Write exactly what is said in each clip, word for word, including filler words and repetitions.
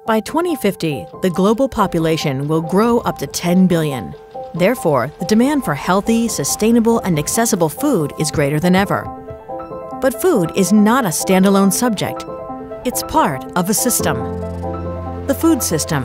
By twenty fifty, the global population will grow up to ten billion. Therefore, the demand for healthy, sustainable, and accessible food is greater than ever. But food is not a standalone subject. It's part of a system. The food system.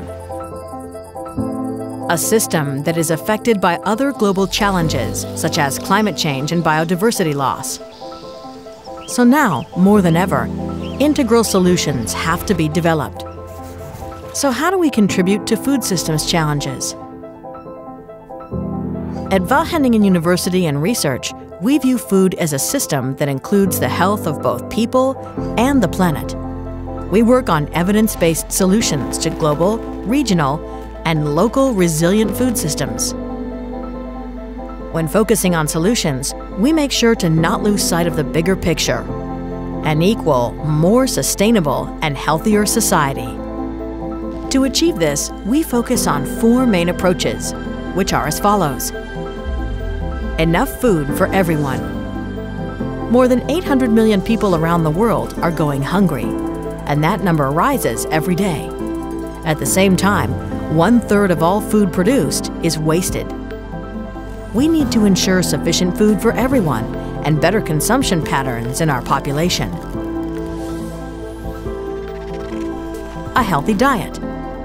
A system that is affected by other global challenges, such as climate change and biodiversity loss. So now, more than ever, integral solutions have to be developed. So how do we contribute to food systems challenges? At Wageningen University and Research, we view food as a system that includes the health of both people and the planet. We work on evidence-based solutions to global, regional, and local resilient food systems. When focusing on solutions, we make sure to not lose sight of the bigger picture: an equal, more sustainable, and healthier society. To achieve this, we focus on four main approaches, which are as follows. Enough food for everyone. More than eight hundred million people around the world are going hungry, and that number rises every day. At the same time, one-third of all food produced is wasted. We need to ensure sufficient food for everyone and better consumption patterns in our population. A healthy diet.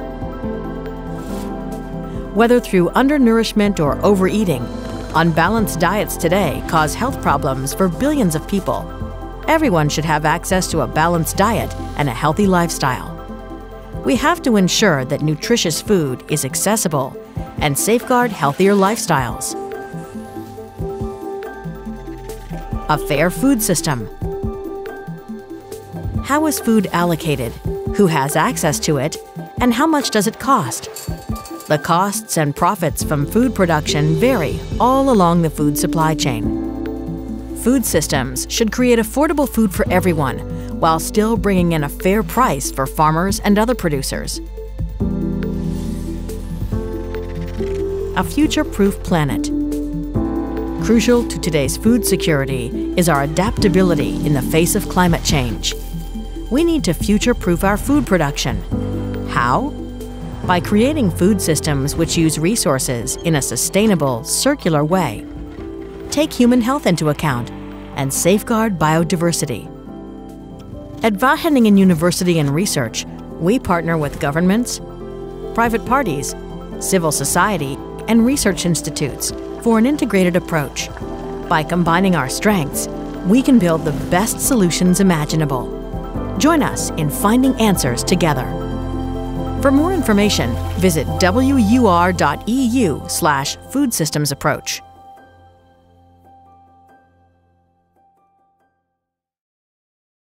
Whether through undernourishment or overeating, unbalanced diets today cause health problems for billions of people. Everyone should have access to a balanced diet and a healthy lifestyle. We have to ensure that nutritious food is accessible and safeguard healthier lifestyles. A fair food system. How is food allocated? Who has access to it? And how much does it cost? The costs and profits from food production vary all along the food supply chain. Food systems should create affordable food for everyone, while still bringing in a fair price for farmers and other producers. A future-proof planet. Crucial to today's food security is our adaptability in the face of climate change. We need to future-proof our food production. How? By creating food systems which use resources in a sustainable, circular way, take human health into account, and safeguard biodiversity. At Wageningen University and Research, we partner with governments, private parties, civil society, and research institutes for an integrated approach. By combining our strengths, we can build the best solutions imaginable. Join us in finding answers together. For more information, visit W U R dot E U slash food systems approach.